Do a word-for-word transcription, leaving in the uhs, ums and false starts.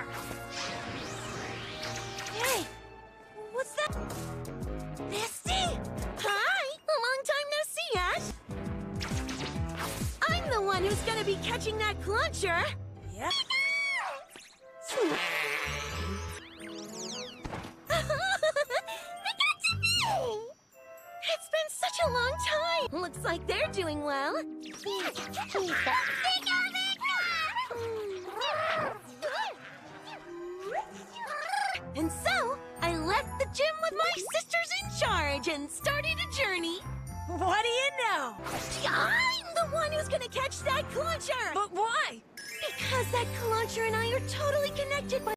Hey, what's that? Misty? Hi! A long time no see, Ash. I'm the one who's gonna be catching that cluncher. Yeah. It's been such a long time. Looks like they're doing well. And so, I left the gym with my sisters in charge and started a journey. What do you know? I'm the one who's gonna catch that cluncher! But why? Because that cluncher and I are totally connected by